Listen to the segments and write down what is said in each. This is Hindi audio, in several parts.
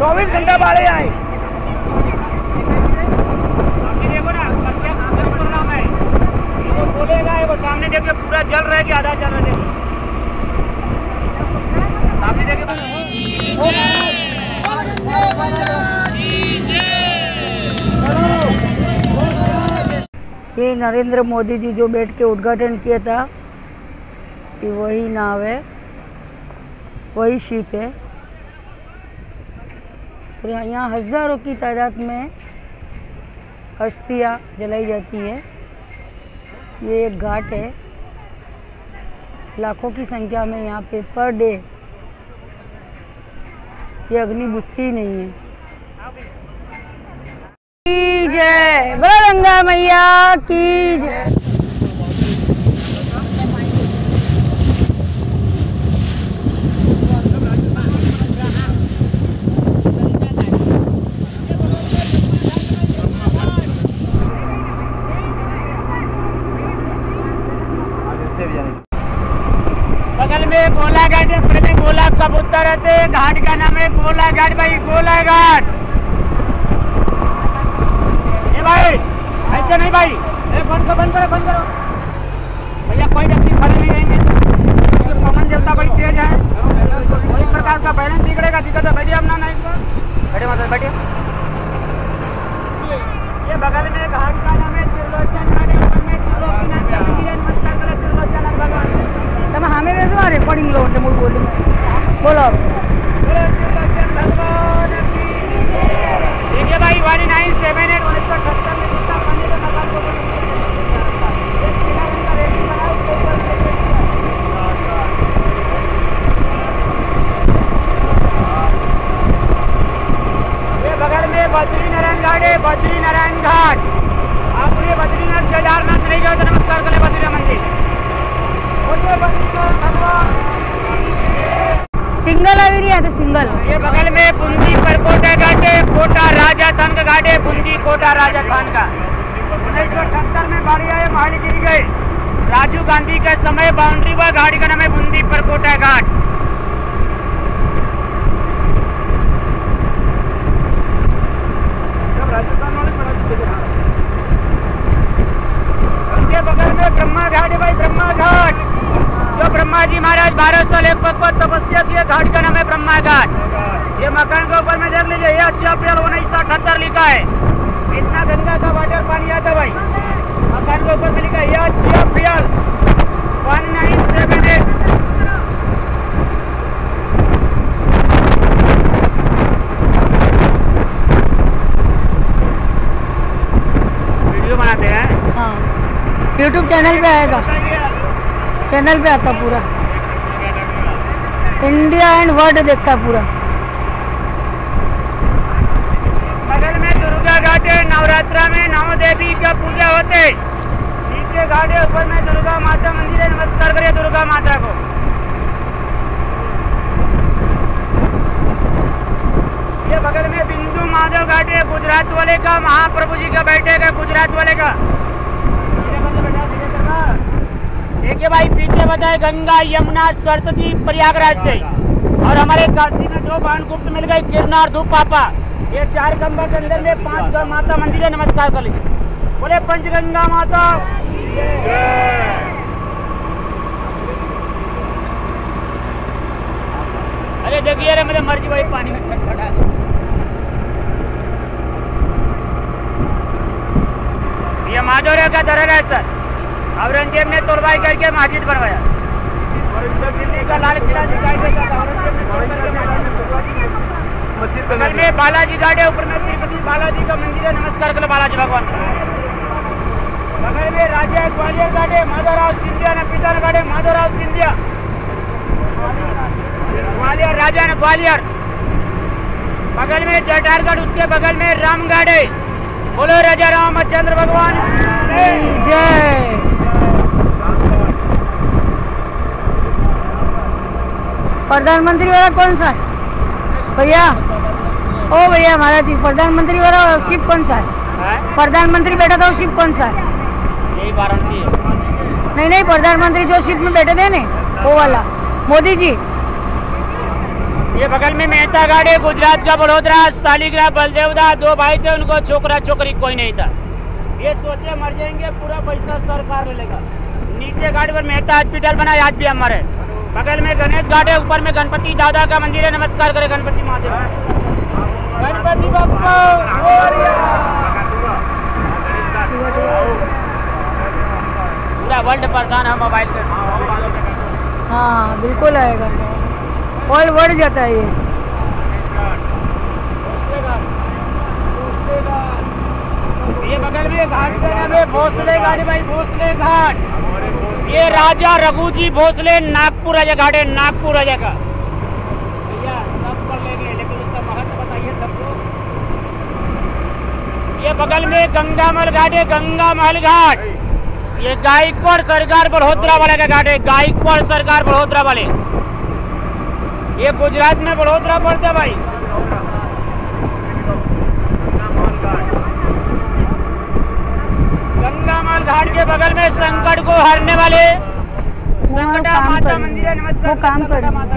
24 घंटा बाढ़े आए। देखो ना प्रोग्राम है, वो बोलेगा वो सामने देखिए पूरा जल रहा है कि आधा जल रहा है, सामने देखिए। ये नरेंद्र मोदी जी जो बैठ के उद्घाटन किया था कि वही नाव है, वही शिप है। और यहाँ हज़ारों की तादाद में अस्थियाँ जलाई जाती है। ये एक घाट है, लाखों की संख्या में यहाँ पे पर डे ये अग्नि बुझती नहीं है। की जय, बोलो गंगा मैया की जय। बगल में गोला घाट है, पहले गोला कबूतर रहते, घाट का नाम है गोला घाट भाई, गोला घाट। ये भाई ऐसे नहीं भाई, बंद करो भैया, कोई व्यक्ति खड़े नहीं रहेंगे क्योंकि पवन देवता बड़ी तेज है, कोई प्रकार का बैलेंस बिगड़ेगा, दिक्कत है। बैठिए अपना नाइट को, बैठे मतलब बैठिए। ये बगल में घाट का नाम है त्रिलोचन घाट, તમે સામે બેસો આ રેકોર્ડિંગ લો એટલે હું બોલું બોલો। देखिए भाई 1978 1978 में जितना पानी का नगर को ये बगल में बद्री नारायण घाट है, बद्री नारायण घाट। आप ये बद्रीनाथ केदारनाथ नहीं गए तो नमस्कार करें बद्रीनाथ मंदिर। सिंगल આવી રહ્યા તો सिंगल। ये बगल में बुंदी परकोटा घाट है, कोटा राजस्थान का घाट है, बुंदी कोटा राजस्थान का। 1978 में बाढ़ आए, महल गिर गए। राजीव गांधी के समय बाउंड्री हुआ, घाट का नाम है बुंदी परकोटा घाट। उनके बगल में ब्रह्मा घाट है भाई, ब्रह्मा घाट। जो ब्रह्मा जी महाराज 12 साल एक पग पर तपस्या किए, घाट का नाम है ब्रह्मा घाट। ये मकान के ऊपर में देख लीजिए, ये 6 अप्रैल 1978 लिखा है। इतना गंगा का वाटर पानी आता भाई, मकान के ऊपर में लिखा है ये 6 अप्रैल 1978। वीडियो बनाते हैं, हाँ यूट्यूब चैनल पे आएगा, चैनल पे आता पूरा, इंडिया एंड वर्ल्ड देखता पूरा। बगल में दुर्गा घाट है, नवरात्रा में 9 देवी का पूजा होते। नीचे घाट है, ऊपर में दुर्गा माता मंदिर है, नमस्कार करिए दुर्गा माता को। ये बगल में बिंदु माधव घाट है, गुजरात वाले का, महाप्रभु जी का बैठे का, गुजरात वाले का। देखिए भाई पीछे बताए गंगा यमुना सरस्वती प्रयागराज से, और हमारे काशी में 2 बाण गुप्त मिल गए, गिरनार धूप पापा। ये 4 गंगा के अंदर में 5 माता मंदिर है, नमस्कार कर लीजिए, बोले पंचगंगा माता। अरे देखिए अरे मेरे मर्जी भाई पानी में छटपटा है। ये माधोरे का दरगाह है सर, औरंगजेब ने तोड़वाई करके मस्जिद बनवाया, और दिल्ली का लाल किला दिखाई देगा, औरंगजेब ने तोड़ करके मस्जिद बनवाई। में बालाजी घाट है, ऊपर में तिरुपति बालाजी का मंदिर है, नमस्कार करो बालाजी भगवान। बगल में राजा ग्वालियर घाट है, माधवराव सिंधिया ने पिता घाट है, माधवराव सिंधिया ग्वालियर, राजा ने ग्वालियर। बगल में जटारगढ़, उसके बगल में रामगढ़ है, बोलो राजा रामचंद्र भगवान जय। प्रधानमंत्री वाला कौन सा है भैया? ओ भैया महाराज जी, प्रधानमंत्री वाला शिप कौन सा है? प्रधानमंत्री बैठा था वो शिप कौन सा है? यही वाराणसी है। नहीं, प्रधानमंत्री जो शिप में बैठे थे ना वो वाला, मोदी जी। ये बगल में मेहता घाट है, गुजरात का बड़ोदरा, शालिग्राम बलदेवदास, 2 भाई थे, उनको छोकरा छोकरी कोई नहीं था। ये सोचे मर जाएंगे, पूरा पैसा सरकार ले लेगा। नीचे घाट पर मेहता हॉस्पिटल बना, आज भी हमारे बगल में गणेश घाट है, ऊपर में गणपति दादा का मंदिर है। नमस्कार करे गणपति महादेव, गणपति बाप्पा। पूरा वर्ल्ड परेशान है मोबाइल के। हाँ बिल्कुल आएगा, ऑयल बढ़ जाता है ये। ये बगल में घाट का नाम है भोसले घाट भाई, भोसले घाट। ये राजा रघु जी भोसले नागपुर राजा घाट है, नागपुर राजा का। भैया सब पढ़ लेंगे, लेकिन उसका महत्व बताइए सबको। ये बगल में गंगामल घाट है, गंगामहल घाट। ये गायकवाड़ सरकार बड़ोदरा वाले का घाट है, गायकवाड़ सरकार बड़ोदरा वाले। ये गुजरात में बड़ोदरा पड़ता है भाई। गंगामल घाट के बगल में संकट को हारने वाले संकटा माता मंदिर है। नमस्कार, वो काम कर माता।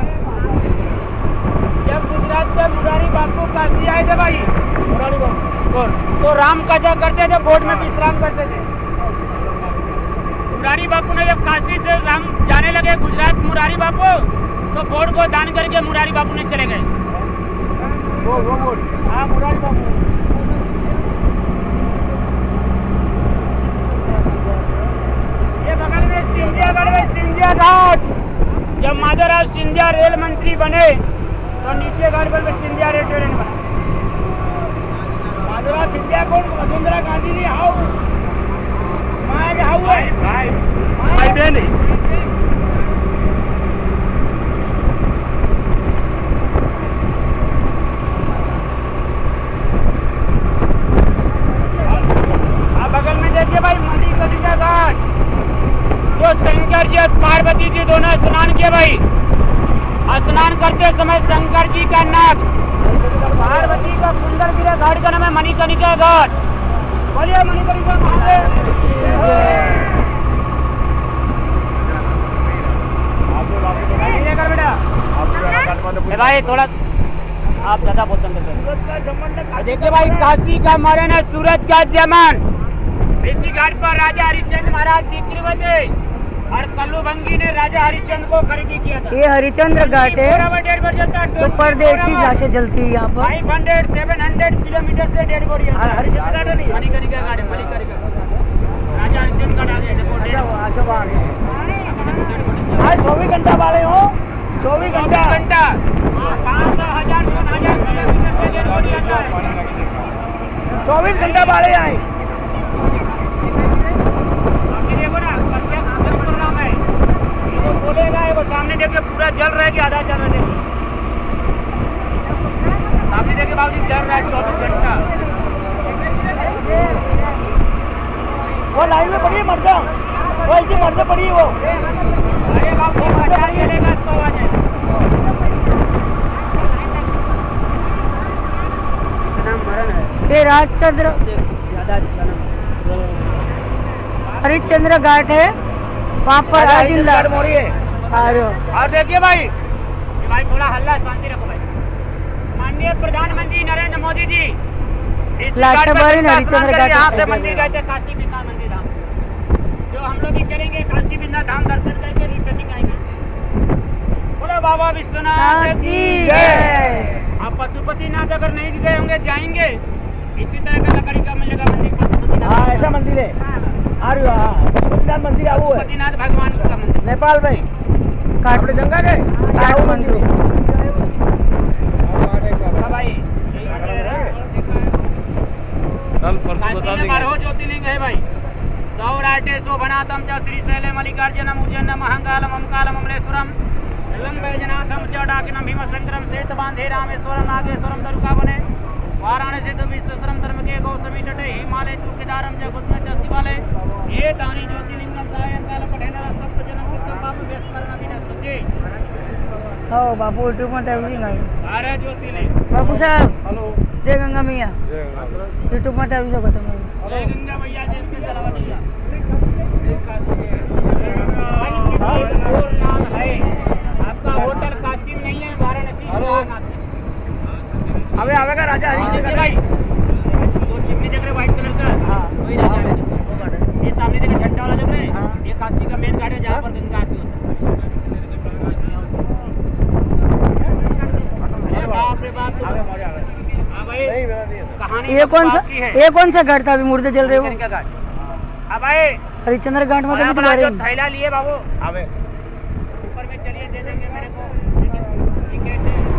जब गुजरात से मुरारी बापू काशी आए थे भाई, मुरारी बापू तो राम कथा करते थे, बोट में विश्राम करते थे। मुरारी बापू ने जब काशी से राम जाने लगे गुजरात मुरारी बापू, तो बोट को दान करके मुरारी बापू ने चले गए। वो बोट, हाँ मुरारी बापू। ये बगल में सिंधिया घाट। जब माधवराव सिंधिया रेल मंत्री बने तो नीचे घाट पर सिंधिया रेस्टोरेंट बना। माधवराव सिंधिया को वसुंधरा गांधी ने हाउ भाई बहन बगल में देखिए भाई मणिकर्णिका घाट, जो शंकर जी और पार्वती जी दोनों स्नान किए भाई। स्नान करते समय शंकर जी का नाक, पार्वती का सुंदर गिरा। घाट का नाम है मणिकर्णिका घाट। बोलिए मणिकर्णिका महादेव। बेटा भाई थोड़ा आप ज्यादा बोलते हैं। देखिए भाई काशी का मरण है, सूरत का जमन। इसी घाट पर राजा हरिश्चंद्र महाराज बिक्री हुए थे और कल्लूभंगी ने राजा हरिश्चंद्र को खरीदी किया था। ये हरिश्चंद्र घाट है, तो पर डे की लाशें जलती है यहाँ पर। 500-700 किलोमीटर से डेड बॉडी है। हरिश्चंद्र घाट नहीं, मणिकर्णिका घाट है, मणिकर्णिका। राजा हरिश्चंद्र घाट आगे देखो। अच्छा आगे 24 घंटा वाले हो, 24 घंटा 500,000 किलोमीटर से डेड बॉडी आता है। 24 घंटा वाले आए। देखो ना प्रोग्राम है, वो बोलेगा वो सामने देखिए पूरा जल रहा है कि आधा जल रहा है। सामने देखिए बाबूजी जल रहा है 24 घंटा। वो लाइन में पड़ी है मर्दा, वो ऐसी मर्दा पड़ी है वो। अरे बाबू मर्दा चलेगा 100 आ जाए। ये राजचंद्र हरिश्चंद्र घाट है, वहाँ पर और देखिए भाई थोड़ा हल्ला शांति रखो भाई। माननीय प्रधानमंत्री नरेंद्र मोदी जी हरिश्चंद्र घाट यहाँ से मंदिर गए थे, काशी विश्वनाथ मंदिर धाम। जो हम लोग भी चलेंगे काशी विश्वनाथ धाम दर्शन करके रिटर्निंग आएंगे। बोलो बाबा विश्वनाथ की जय। आप पशुपतिनाथ अगर नहीं गए होंगे जाएंगे। इसी तरह का लकड़ी का मिलेगा मंदिर पशुपतिनाथ। हाँ ऐसा मंदिर है, पशुपतिनाथ मंदिर है, पशुपतिनाथ भगवान का मंदिर नेपाल में काट जंगा गए मंदिर है भाई। काशी में 12 ज्योतिर्लिंग है भाई। सौराटे शोभनाथम च श्रीशैलम मल्लिकार्जुनम उज्जैनम महंकालम ओमकालम अमलेश्वरम एवं वैजनाथम च डाकिनम भीमशंकरम सेतुबांधे रामेश्वरम नागेश्वरम तरुकावने वाराणसी तो विश्वेश्वरम धर्मके गौतमी तटे हिमालय तुर्केदारम च कुसुम च शिवालय ये तानि ज्योतिर्लिंगम सायंकाल पठेन सप्तजनम कृतं पाप व्यस्मरण विनश्यते। हो बापू यूट्यूब में ट्रैवलिंग आई 12 ज्योतिर्लिंग। बापू साहब हेलो, जय गंगा मैया। यूट्यूब में ट्रैवलिंग को तुम जय गंगा मैया जय इसके जलावा दिया। नाम है आपका होटल काशी में नहीं है, वाराणसी अबे आवेगा राजा हरी जी भाई। दो चिमनी देख रहे व्हाइट कलर का, वही राजा हरी। ये सामने देखो झंडा वाला देख रहे हैं, ये काशी का मेन घाट है जहाँ पर गंगा आरती होती है। बाप रे बाप। हाँ भाई, कहानी ये कौन सा घाट था अभी मुर्दे जल रहे हो? अब भाई हरिश्चंद्र घाट में जो थैला लिए बाबू, ऊपर में चलिए दे देंगे मेरे को टिकट।